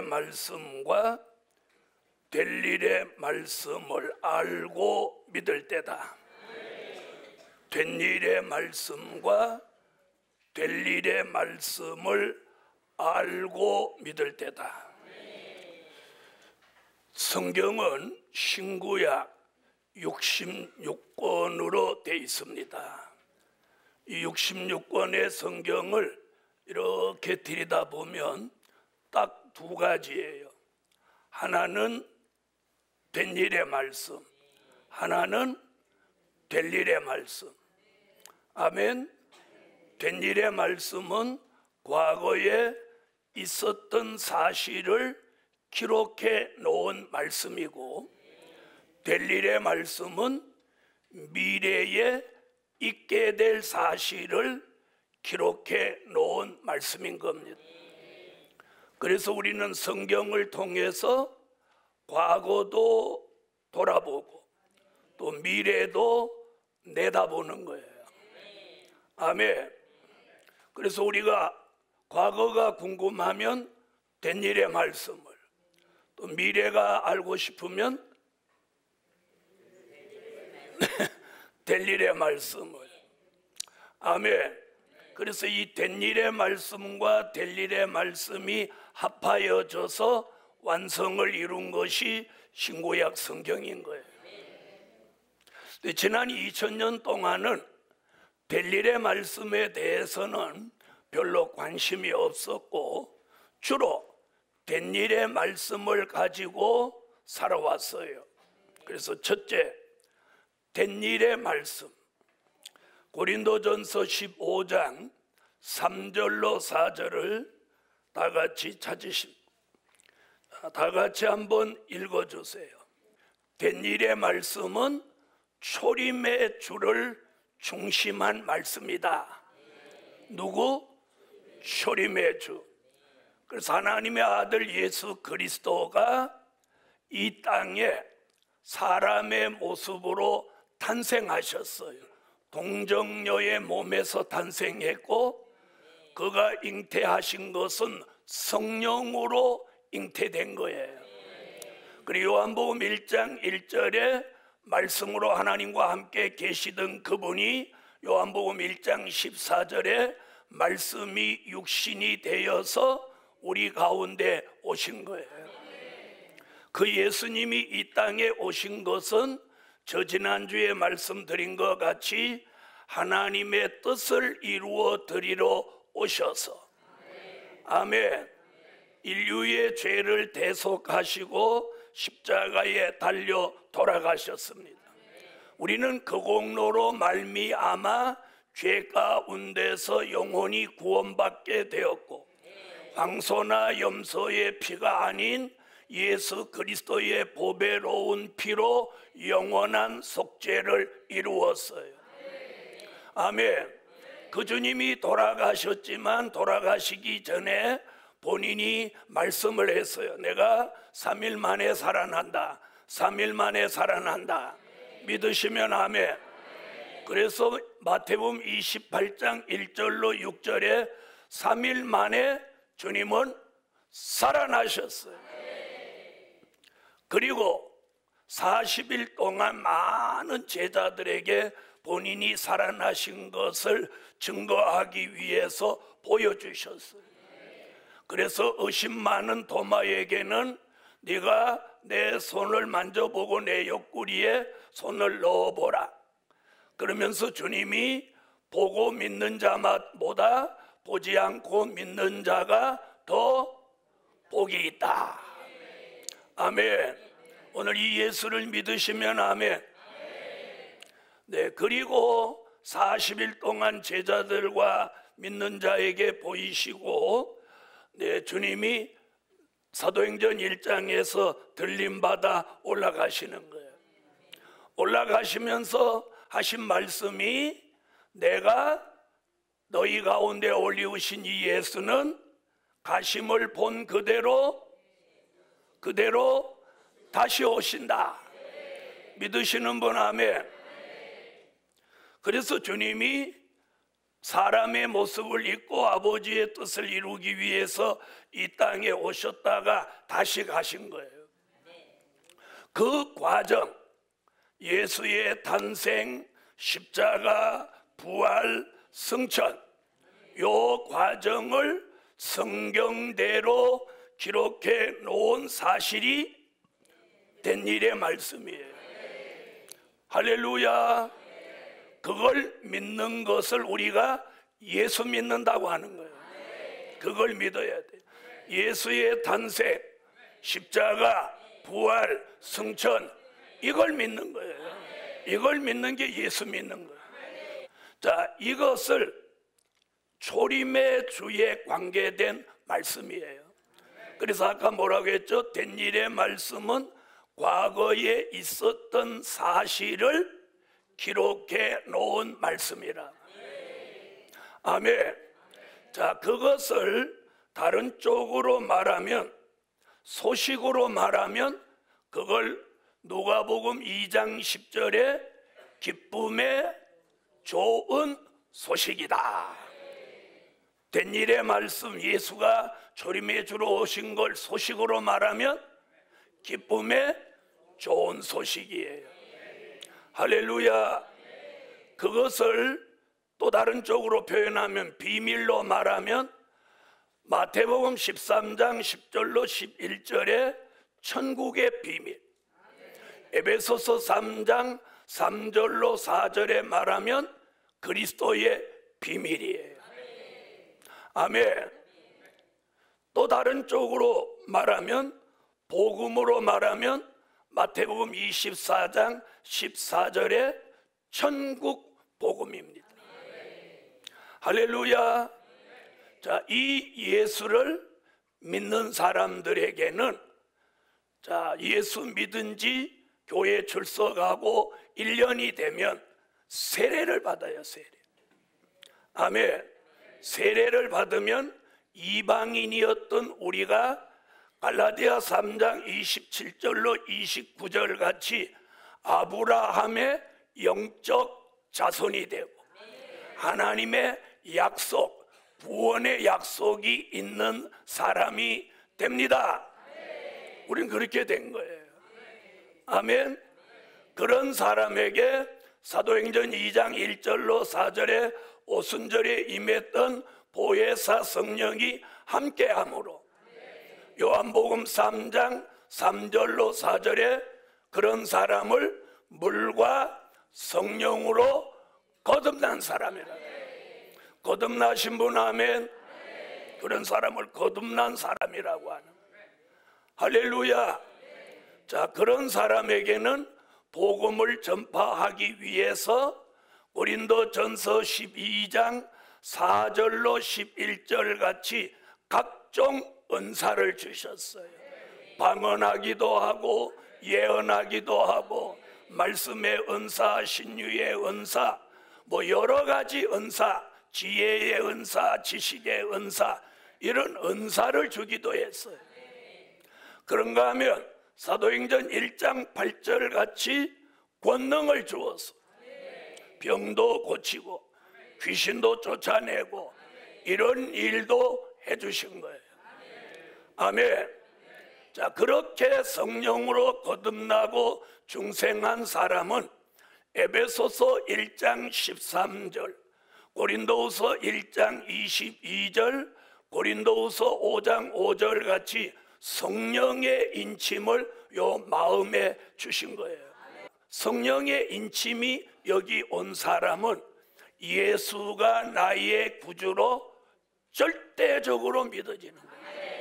말씀과 될 일의 말씀을 알고 믿을 때다. 된 일의 말씀과 될 일의 말씀을 알고 믿을 때다. 성경은 신구약 66권으로 되어 있습니다. 이 66권의 성경을 이렇게 들여다보면 딱 두 가지예요. 하나는 된 일의 말씀, 하나는 될 일의 말씀. 아멘. 된 일의 말씀은 과거에 있었던 사실을 기록해 놓은 말씀이고, 될 일의 말씀은 미래에 있게 될 사실을 기록해 놓은 말씀인 겁니다. 그래서 우리는 성경을 통해서 과거도 돌아보고 또 미래도 내다보는 거예요. 아멘. 그래서 우리가 과거가 궁금하면 된 일의 말씀을, 또 미래가 알고 싶으면 될 일의 말씀을. 아멘. 그래서 이 된 일의 말씀과 될 일의 말씀이 합하여져서 완성을 이룬 것이 신구약 성경인 거예요. 지난 2000년 동안은 될 일의 말씀에 대해서는 별로 관심이 없었고 주로 된 일의 말씀을 가지고 살아왔어요. 그래서 첫째, 된 일의 말씀. 고린도전서 15장 3절로 4절을 다 같이 찾으십시오. 다 같이 한번 읽어주세요. 된 일의 말씀은 초림의 주를 중심한 말씀이다. 누구? 초림의 주. 그래서 하나님의 아들 예수 그리스도가 이 땅에 사람의 모습으로 탄생하셨어요. 동정녀의 몸에서 탄생했고, 그가 잉태하신 것은 성령으로 잉태된 거예요. 그리고 요한복음 1장 1절에 말씀으로 하나님과 함께 계시던 그분이 요한복음 1장 14절에 말씀이 육신이 되어서 우리 가운데 오신 거예요. 그 예수님이 이 땅에 오신 것은 저 지난주에 말씀드린 것 같이 하나님의 뜻을 이루어 드리러 오셔서, 아멘, 인류의 죄를 대속하시고 십자가에 달려 돌아가셨습니다. 우리는 그 공로로 말미암아 죄 가운데서 영원히 구원받게 되었고, 황소나 염소의 피가 아닌 예수 그리스도의 보배로운 피로 영원한 속죄를 이루었어요. 아멘. 그 주님이 돌아가셨지만 돌아가시기 전에 본인이 말씀을 했어요. 내가 3일 만에 살아난다. 3일 만에 살아난다. 믿으시면 아멘. 그래서 마태복음 28장 1절로 6절에 3일 만에 주님은 살아나셨어요. 그리고 40일 동안 많은 제자들에게 본인이 살아나신 것을 증거하기 위해서 보여주셨어요. 그래서 의심 많은 도마에게는 네가 내 손을 만져보고 내 옆구리에 손을 넣어보라. 그러면서 주님이 보고 믿는 자보다 보지 않고 믿는 자가 더 복이 있다. 아멘. 오늘 이 예수를 믿으시면 아멘. 네, 그리고 40일 동안 제자들과 믿는 자에게 보이시고, 네, 주님이 사도행전 1장에서 들림받아 올라가시는 거예요. 올라가시면서 하신 말씀이, 내가 너희 가운데 올리우신 이 예수는 가심을 본 그대로 다시 오신다. 믿으시는 분 아멘. 그래서 주님이 사람의 모습을 입고 아버지의 뜻을 이루기 위해서 이 땅에 오셨다가 다시 가신 거예요. 그 과정, 예수의 탄생, 십자가, 부활, 승천, 요 과정을 성경대로 기록해 놓은 사실이 된 일의 말씀이에요. 할렐루야. 그걸 믿는 것을 우리가 예수 믿는다고 하는 거예요. 그걸 믿어야 돼. 예수의 탄생, 십자가, 부활, 승천, 이걸 믿는 거예요. 이걸 믿는 게 예수 믿는 거예요. 자, 이것을 초림의 주에 관계된 말씀이에요. 그래서 아까 뭐라고 했죠? 된 일의 말씀은 과거에 있었던 사실을 기록해 놓은 말씀이라. 아멘. 자, 그것을 다른 쪽으로 말하면, 소식으로 말하면 그걸 누가복음 2장 10절에 기쁨의 좋은 소식이다. 된 일의 말씀, 예수가 초림의 주로 오신 걸 소식으로 말하면 기쁨의 좋은 소식이에요. 할렐루야. 그것을 또 다른 쪽으로 표현하면, 비밀로 말하면 마태복음 13장 10절로 11절에 천국의 비밀, 에베소서 3장 3절로 4절에 말하면 그리스도의 비밀이에요. 아멘. 또 다른 쪽으로 말하면, 복음으로 말하면 마태복음 24장 14절에 천국 복음입니다. 할렐루야. 자, 이 예수를 믿는 사람들에게는, 자, 예수 믿은 지 교회 출석하고 1년이 되면 세례를 받아요. 세례. 아멘. 세례를 받으면 이방인이었던 우리가 갈라디아 3장 27절로 29절 같이 아브라함의 영적 자손이 되고 하나님의 약속, 구원의 약속이 있는 사람이 됩니다. 우린 그렇게 된 거예요. 아멘. 그런 사람에게 사도행전 2장 1절로 4절에 오순절에 임했던 보혜사 성령이 함께함으로, 요한복음 3장 3절로 4절에 그런 사람을 물과 성령으로 거듭난 사람이라. 거듭나신 분, 아멘. 그런 사람을 거듭난 사람이라고 하는. 할렐루야. 자, 그런 사람에게는 복음을 전파하기 위해서 고린도전서 12장 4절로 11절 같이 각종 은사를 주셨어요. 방언하기도 하고 예언하기도 하고 말씀의 은사, 신유의 은사, 뭐 여러 가지 은사, 지혜의 은사, 지식의 은사, 이런 은사를 주기도 했어요. 그런가 하면 사도행전 1장 8절 같이 권능을 주어서 병도 고치고 귀신도 쫓아내고 이런 일도 해주신 거예요. 아멘. 자, 그렇게 성령으로 거듭나고 중생한 사람은 에베소서 1장 13절, 고린도후서 1장 22절, 고린도후서 5장 5절 같이 성령의 인침을 요 마음에 주신 거예요. 성령의 인침이 여기 온 사람은 예수가 나의 구주로 절대적으로 믿어지는 거예요.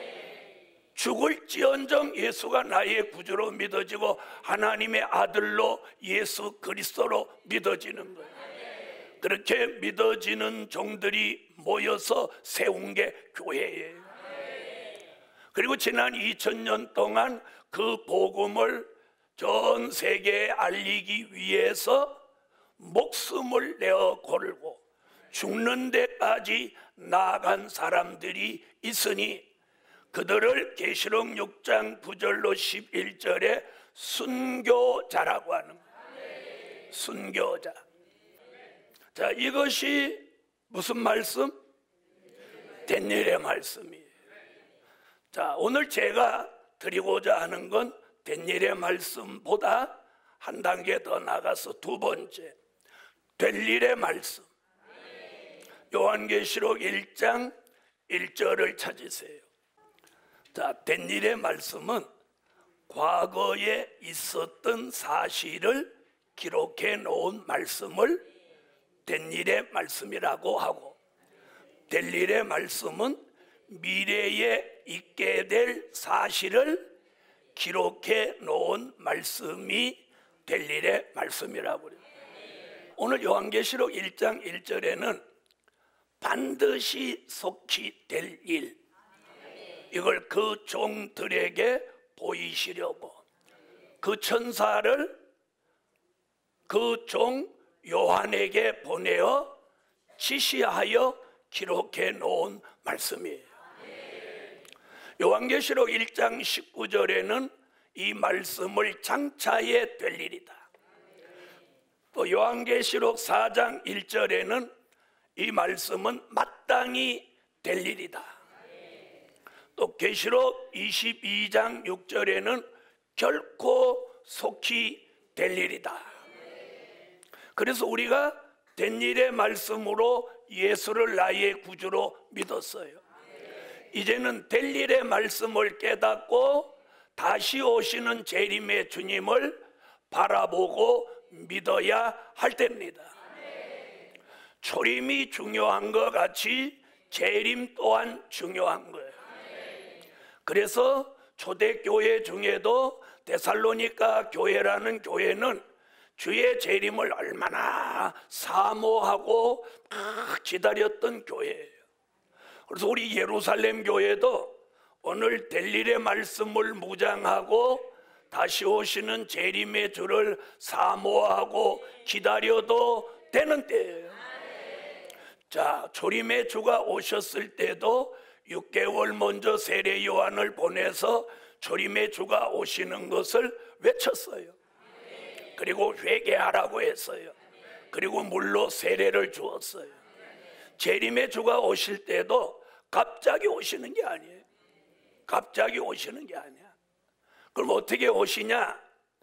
죽을지언정 예수가 나의 구주로 믿어지고 하나님의 아들로 예수 그리스도로 믿어지는 거예요. 그렇게 믿어지는 종들이 모여서 세운 게 교회예요. 그리고 지난 2000년 동안 그 복음을 전 세계에 알리기 위해서 목숨을 내어 걸고 죽는 데까지 나아간 사람들이 있으니 그들을 계시록 6장 9절로 11절에 순교자라고 하는 거예요. 순교자. 자, 이것이 무슨 말씀? 댄니엘의 말씀이에요. 자, 오늘 제가 드리고자 하는 건 댄니엘의 말씀보다 한 단계 더 나가서 두 번째, 될 일의 말씀. 요한계시록 1장 1절을 찾으세요. 자, 된 일의 말씀은 과거에 있었던 사실을 기록해 놓은 말씀을 된 일의 말씀이라고 하고, 될 일의 말씀은 미래에 있게 될 사실을 기록해 놓은 말씀이 될 일의 말씀이라고 그래요. 오늘 요한계시록 1장 1절에는 반드시 속히 될 일, 이걸 그 종들에게 보이시려고 그 천사를 그 종 요한에게 보내어 지시하여 기록해 놓은 말씀이에요. 요한계시록 1장 19절에는 이 말씀을 장차에 될 일이다. 또 요한계시록 4장 1절에는 이 말씀은 마땅히 될 일이다. 또 계시록 22장 6절에는 결코 속히 될 일이다. 그래서 우리가 된 일의 말씀으로 예수를 나의 구주로 믿었어요. 이제는 될 일의 말씀을 깨닫고 다시 오시는 재림의 주님을 바라보고 믿어야 할 때입니다. 초림이 중요한 것 같이 재림 또한 중요한 거예요. 그래서 초대교회 중에도 데살로니가 교회라는 교회는 주의 재림을 얼마나 사모하고 막 기다렸던 교회예요. 그래서 우리 예루살렘 교회도 오늘 될 일의 말씀을 묵상하고 다시 오시는 재림의 주를 사모하고 기다려도 되는 때예요. 자, 초림의 주가 오셨을 때도 6개월 먼저 세례 요한을 보내서 초림의 주가 오시는 것을 외쳤어요. 그리고 회개하라고 했어요. 그리고 물로 세례를 주었어요. 재림의 주가 오실 때도 갑자기 오시는 게 아니에요. 갑자기 오시는 게 아니야. 그럼 어떻게 오시냐?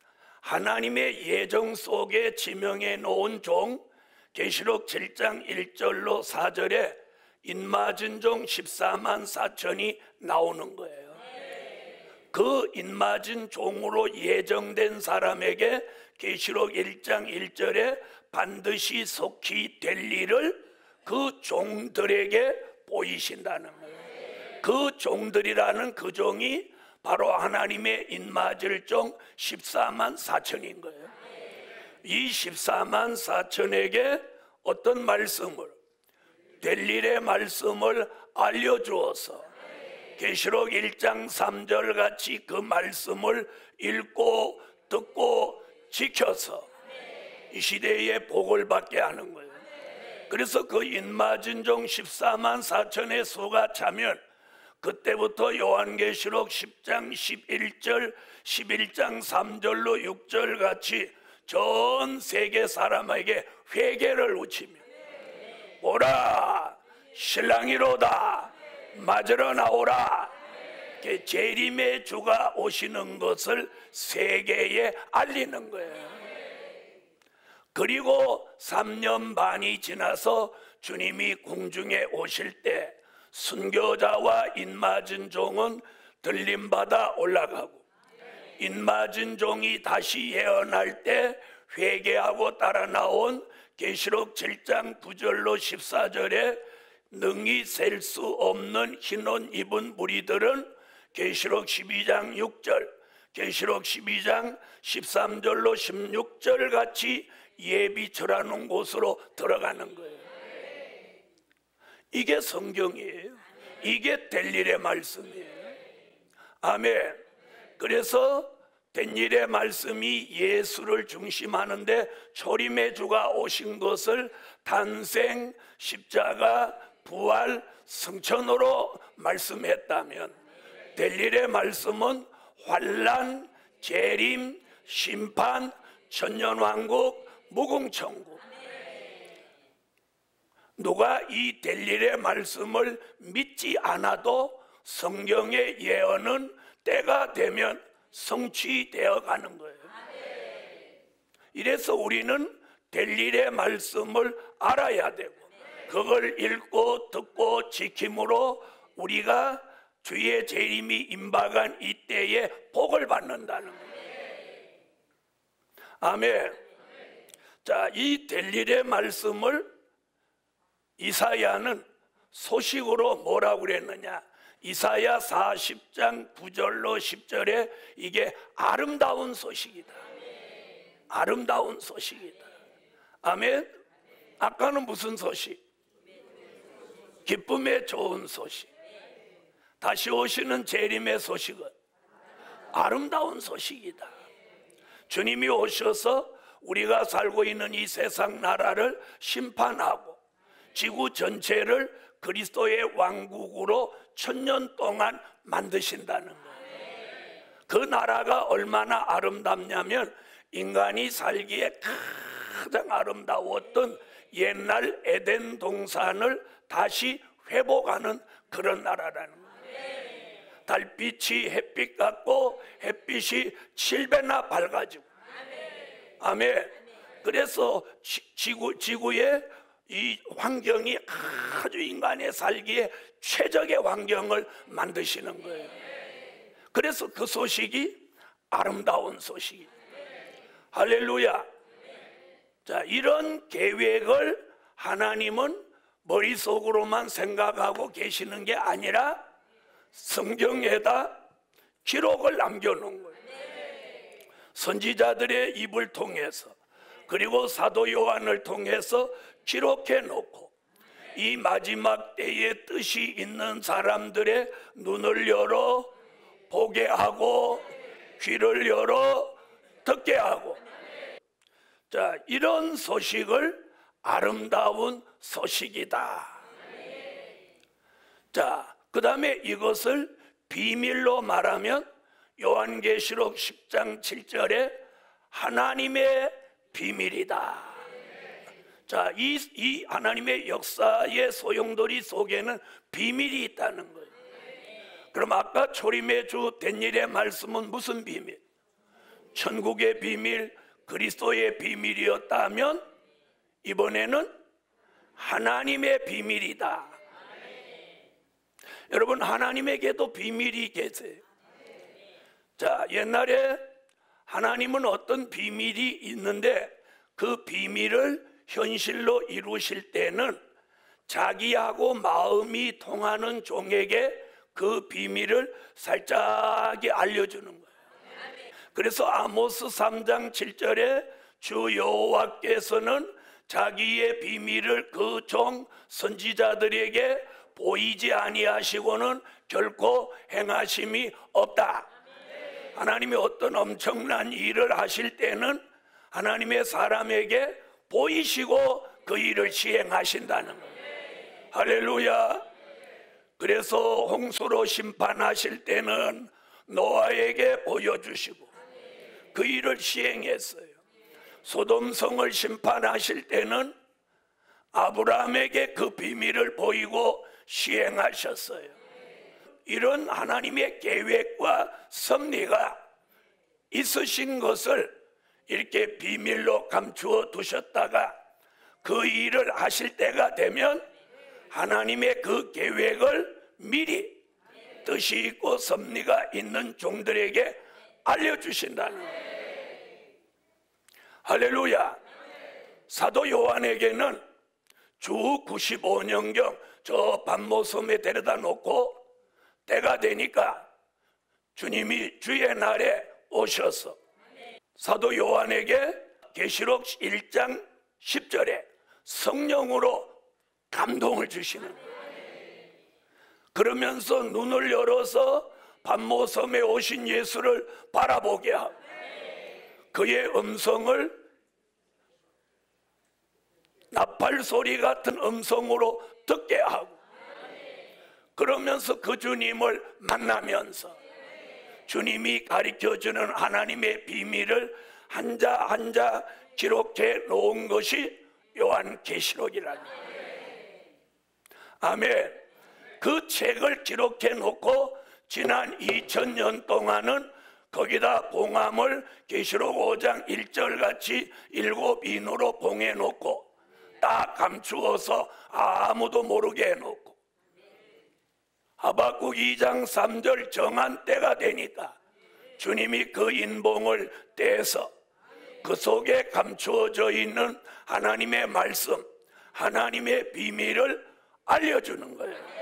하나님의 예정 속에 지명해 놓은 종, 계시록 7장 1절로 4절에 인맞은 종 14만 4천이 나오는 거예요. 그 인맞은 종으로 예정된 사람에게 계시록 1장 1절에 반드시 속히 될 일을 그 종들에게 보이신다는 거예요. 그 종들이라는 그 종이 바로 하나님의 인맞을 종 14만 4천인 거예요. 이 14만 4천에게 어떤 말씀을, 될 일의 말씀을 알려주어서 계시록 1장 3절 같이 그 말씀을 읽고 듣고 지켜서 이 시대에 복을 받게 하는 거예요. 그래서 그 인맞은 종 14만 4천의 수가 차면 그때부터 요한계시록 10장 11절 11장 3절로 6절 같이 전 세계 사람에게 회개를 우치며 오라 신랑이로다 맞으러 나오라, 재림의 주가 오시는 것을 세계에 알리는 거예요. 그리고 3년 반이 지나서 주님이 공중에 오실 때 순교자와 인맞은 종은 들림받아 올라가고, 인맞은 종이 다시 예언할 때 회개하고 따라 나온 계시록 7장 9절로 14절에 능히 셀 수 없는 흰옷 입은 무리들은 계시록 12장 6절, 계시록 12장 13절로 16절 같이 예비 절하는 곳으로 들어가는 거예요. 이게 성경이에요. 이게 될 일의 말씀이에요. 아멘. 그래서 된 일의 말씀이 예수를 중심하는데 초림의 주가 오신 것을 탄생, 십자가, 부활, 승천으로 말씀했다면 될 일의 말씀은 환난, 재림, 심판, 천년왕국, 무궁천국, 누가 이 될 일의 말씀을 믿지 않아도 성경의 예언은 때가 되면 성취되어 가는 거예요. 이래서 우리는 될 일의 말씀을 알아야 되고 그걸 읽고 듣고 지킴으로 우리가 주의 재림이 임박한 이때에 복을 받는다는 거예요. 아멘. 자, 이 될 일의 말씀을 이사야는 소식으로 뭐라고 그랬느냐? 이사야 40장 9절로 10절에 이게 아름다운 소식이다. 아름다운 소식이다. 아멘. 아까는 무슨 소식? 기쁨의 좋은 소식. 다시 오시는 재림의 소식은 아름다운 소식이다. 주님이 오셔서 우리가 살고 있는 이 세상 나라를 심판하고 지구 전체를 그리스도의 왕국으로 1000년 동안 만드신다는 거예요. 그 나라가 얼마나 아름답냐면 인간이 살기에 가장 아름다웠던 옛날 에덴 동산을 다시 회복하는 그런 나라라는 거예요. 달빛이 햇빛 같고 햇빛이 7배나 밝아지고. 아멘. 그래서 지구의 이 환경이 아주 인간의 살기에 최적의 환경을 만드시는 거예요. 그래서 그 소식이 아름다운 소식이에요. 할렐루야. 자, 이런 계획을 하나님은 머릿속으로만 생각하고 계시는 게 아니라 성경에다 기록을 남겨놓은 거예요. 선지자들의 입을 통해서 그리고 사도 요한을 통해서 기록해 놓고 이 마지막 때에 뜻이 있는 사람들의 눈을 열어 보게 하고 귀를 열어 듣게 하고. 자, 이런 소식을 아름다운 소식이다. 자, 그 다음에 이것을 비밀로 말하면 요한계시록 10장 7절에 하나님의 비밀이다. 자, 이 하나님의 역사의 소용돌이 속에는 비밀이 있다는 거예요. 그럼 아까 초림의 주 된 일의 말씀은 무슨 비밀? 천국의 비밀, 그리스도의 비밀이었다면 이번에는 하나님의 비밀이다. 여러분, 하나님에게도 비밀이 계세요. 자, 옛날에 하나님은 어떤 비밀이 있는데 그 비밀을 현실로 이루실 때는 자기하고 마음이 통하는 종에게 그 비밀을 살짝 알려주는 거예요. 그래서 아모스 3장 7절에 주 여호와께서는 자기의 비밀을 그 종 선지자들에게 보이지 아니하시고는 결코 행하심이 없다. 하나님이 어떤 엄청난 일을 하실 때는 하나님의 사람에게 보이시고 그 일을 시행하신다는 거예요. 할렐루야. 그래서 홍수로 심판하실 때는 노아에게 보여주시고 그 일을 시행했어요. 소돔성을 심판하실 때는 아브라함에게 그 비밀을 보이고 시행하셨어요. 이런 하나님의 계획과 섭리가 있으신 것을 이렇게 비밀로 감추어 두셨다가 그 일을 하실 때가 되면 하나님의 그 계획을 미리 뜻이 있고 섭리가 있는 종들에게 알려주신다는 거예요. 할렐루야. 사도 요한에게는 주 95년경 저 반모섬에 데려다 놓고 때가 되니까 주님이 주의 날에 오셔서 사도 요한에게 계시록 1장 10절에 성령으로 감동을 주시는 거예요. 그러면서 눈을 열어서 반모섬에 오신 예수를 바라보게 하고 그의 음성을 나팔 소리 같은 음성으로 듣게 하고 그러면서 그 주님을 만나면서 주님이 가르쳐주는 하나님의 비밀을 한자 한자 기록해 놓은 것이 요한계시록이라는 거예요. 아멘. 그 책을 기록해 놓고 지난 2000년 동안은 거기다 봉함을 계시록 5장 1절 같이 7인으로 봉해 놓고 딱 감추어서 아무도 모르게 해놓고 하박국 2장 3절 정한 때가 되니까 주님이 그 인봉을 떼서 그 속에 감추어져 있는 하나님의 말씀, 하나님의 비밀을 알려주는 거예요.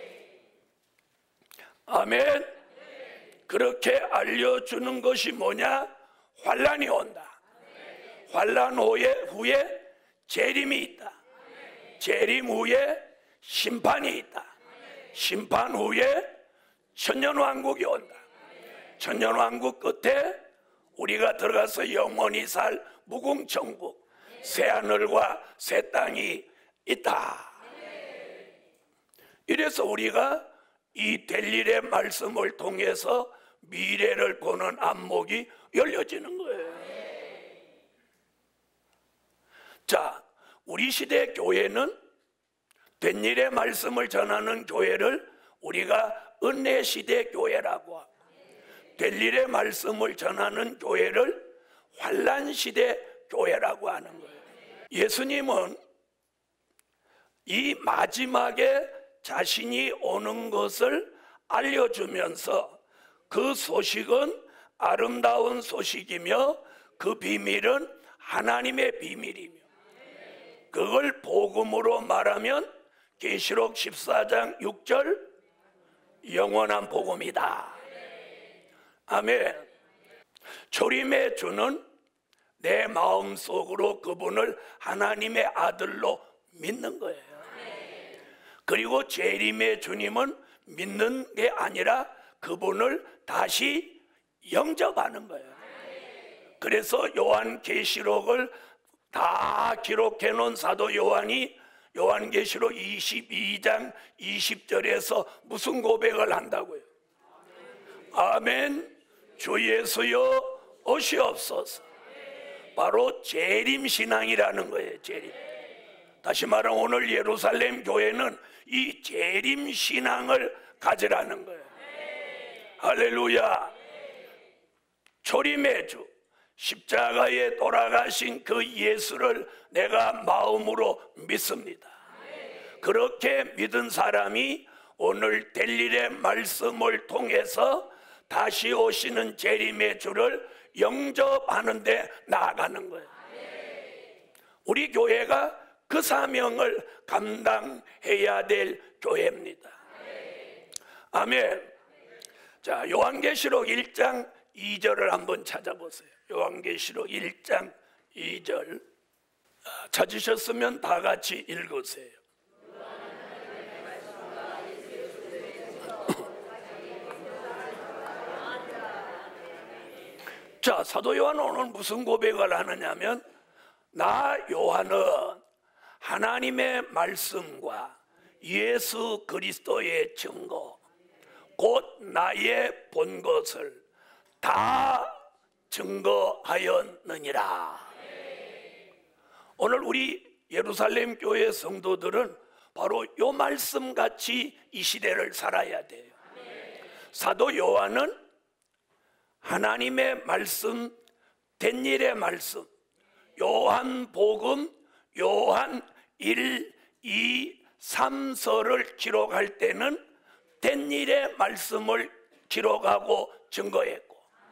아멘. 그렇게 알려주는 것이 뭐냐? 환난이 온다. 환난 후에 재림이 있다. 재림 후에 심판이 있다. 심판 후에 천년왕국이 온다. 천년왕국 끝에 우리가 들어가서 영원히 살 무궁천국, 새하늘과 새 땅이 있다. 이래서 우리가 이 될 일의 말씀을 통해서 미래를 보는 안목이 열려지는 거예요. 자, 우리 시대 교회는 된 일의 말씀을 전하는 교회를 우리가 은혜 시대 교회라고 하고, 될 일의 말씀을 전하는 교회를 환난 시대 교회라고 하는 거예요. 예수님은 이 마지막에 자신이 오는 것을 알려주면서 그 소식은 아름다운 소식이며 그 비밀은 하나님의 비밀이며 그걸 복음으로 말하면 계시록 14장 6절 영원한 복음이다. 아멘. 초림의 주는 내 마음속으로 그분을 하나님의 아들로 믿는 거예요. 그리고 재림의 주님은 믿는 게 아니라 그분을 다시 영접하는 거예요. 그래서 요한계시록을 다 기록해 놓은 사도 요한이 요한계시록 22장 20절에서 무슨 고백을 한다고요? 아멘. 주 예수여 오시옵소서. 바로 재림신앙이라는 거예요. 재림. 다시 말하면 오늘 예루살렘 교회는 이 재림신앙을 가지라는 거예요. 할렐루야. 초림의 주, 십자가에 돌아가신 그 예수를 내가 마음으로 믿습니다. 그렇게 믿은 사람이 오늘 될 일의 말씀을 통해서 다시 오시는 재림의 주를 영접하는 데 나아가는 거예요. 우리 교회가 그 사명을 감당해야 될 교회입니다. 아멘. 자, 요한계시록 1장 2절을 한번 찾아보세요. 요한계시록 1장 2절 찾으셨으면 다 같이 읽으세요. 자, 사도 요한은 오늘 무슨 고백을 하느냐면 나 요한은 하나님의 말씀과 예수 그리스도의 증거 곧 나의 본 것을 다 증거하였느니라. 오늘 우리 예루살렘 교회 성도들은 바로 요 말씀같이 이 시대를 살아야 돼요. 사도 요한은 하나님의 말씀, 된 일의 말씀, 요한복음, 요한 1, 2, 3서를 기록할 때는 된 일의 말씀을 기록하고 증거했고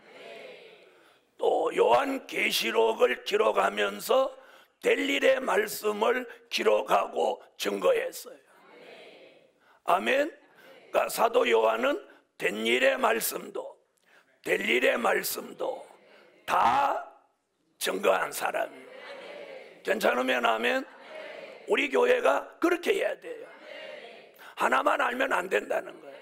또 요한계시록을 기록하면서 될 일의 말씀을 기록하고 증거했어요. 아멘. 그러니까 사도 요한은 된 일의 말씀도 될 일의 말씀도 다 증거한 사람이에요. 괜찮으면 아멘. 우리 교회가 그렇게 해야 돼요. 하나만 알면 안 된다는 거예요.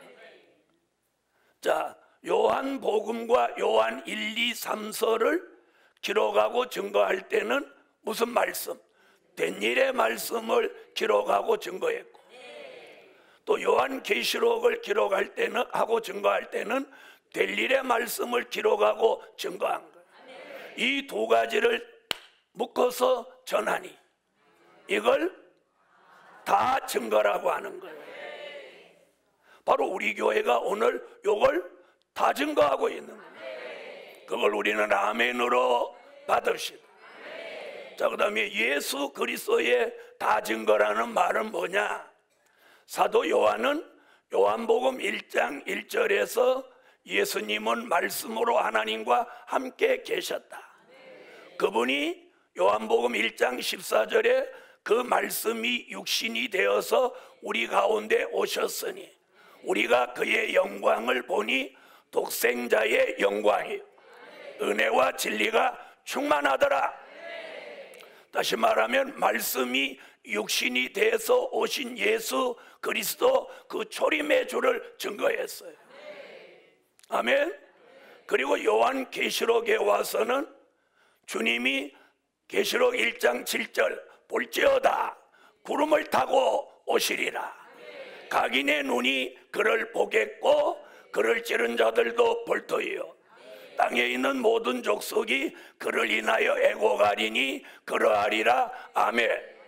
자, 요한복음과 요한 1, 2, 3서를 기록하고 증거할 때는 무슨 말씀? 된 일의 말씀을 기록하고 증거했고 또 요한계시록을 기록할 때는 하고 증거할 때는 될 일의 말씀을 기록하고 증거한 거예요. 이 두 가지를 묶어서 전하니 이걸 다 증거라고 하는 거예요. 바로 우리 교회가 오늘 이걸 다 증거하고 있는 거예요. 그걸 우리는 아멘으로 받읍시다. 자, 그 다음에 예수 그리스도의 다 증거라는 말은 뭐냐? 사도 요한은 요한복음 1장 1절에서 예수님은 말씀으로 하나님과 함께 계셨다. 그분이 요한복음 1장 14절에 그 말씀이 육신이 되어서 우리 가운데 오셨으니 우리가 그의 영광을 보니 독생자의 영광이요 은혜와 진리가 충만하더라. 다시 말하면 말씀이 육신이 돼서 오신 예수 그리스도 그 초림의 주를 증거했어요. 아멘. 그리고 요한계시록에 와서는 주님이 계시록 1장 7절 볼지어다 구름을 타고 오시리라. 각인의 눈이 그를 보겠고 그를 찌른 자들도 볼 터이요 땅에 있는 모든 족속이 그를 인하여 애고가리니 그러하리라. 아멘.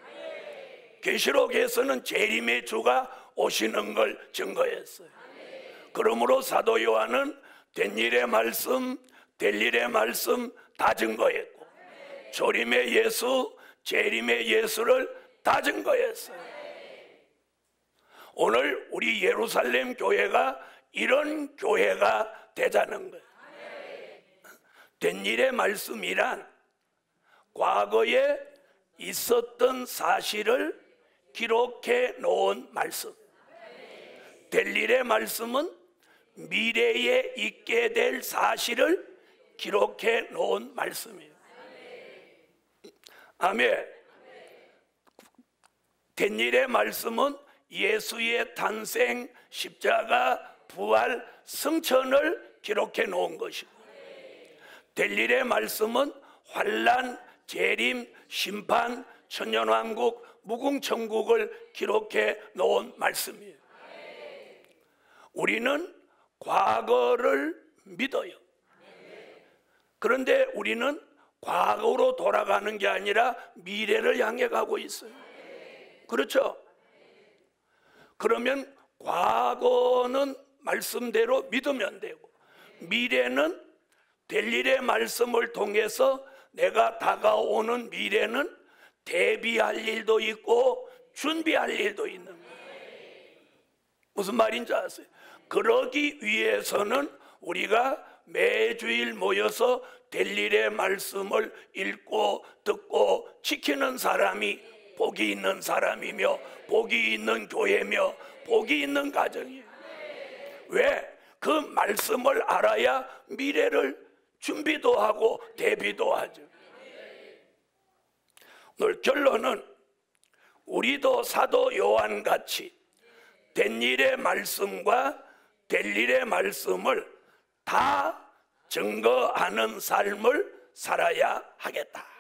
계시록에서는 재림의 주가 오시는 걸 증거했어요. 그러므로 사도 요한은 된 일의 말씀, 될 일의 말씀 다 증거했고 조림의 예수, 재림의 예수를 다 증거했어요. 오늘 우리 예루살렘 교회가 이런 교회가 되자는 거예요. 된 일의 말씀이란 과거에 있었던 사실을 기록해 놓은 말씀. 될 일의 말씀은 미래에 있게 될 사실을 기록해 놓은 말씀이에요. 아멘. 된 일의 말씀은 예수의 탄생, 십자가, 부활, 승천을 기록해 놓은 것이고 될 일의 말씀은 환난, 재림, 심판, 천년왕국, 무궁천국을 기록해 놓은 말씀이에요. 우리는 과거를 믿어요. 그런데 우리는 과거로 돌아가는 게 아니라 미래를 향해 가고 있어요. 그렇죠? 그러면 과거는 말씀대로 믿으면 되고 미래는 될 일의 말씀을 통해서 내가 다가오는 미래는 대비할 일도 있고 준비할 일도 있는 거예요. 무슨 말인지 아세요? 그러기 위해서는 우리가 매주일 모여서 될 일의 말씀을 읽고 듣고 지키는 사람이 복이 있는 사람이며 복이 있는 교회며 복이 있는 가정이에요. 왜? 그 말씀을 알아야 미래를 준비도 하고 대비도 하죠. 오늘 결론은 우리도 사도 요한같이 된 일의 말씀과 될 일의 말씀을 다 증거하는 삶을 살아야 하겠다.